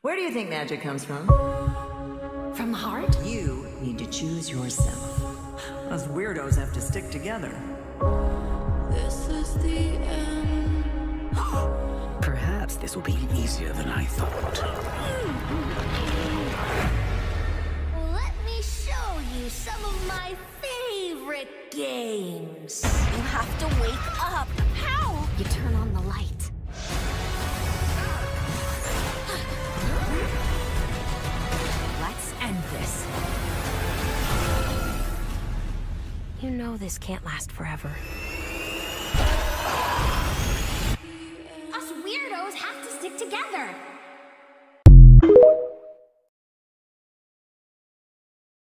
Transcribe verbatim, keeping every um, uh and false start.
Where do you think magic comes from? From the heart? You need to choose yourself. Us weirdos have to stick together. This is the end. Perhaps this will be easier than I thought. Let me show you some of my favorite games. You have to wake up. How? You turn on the light. Let's end this. You know this can't last forever. Us weirdos have to stick together.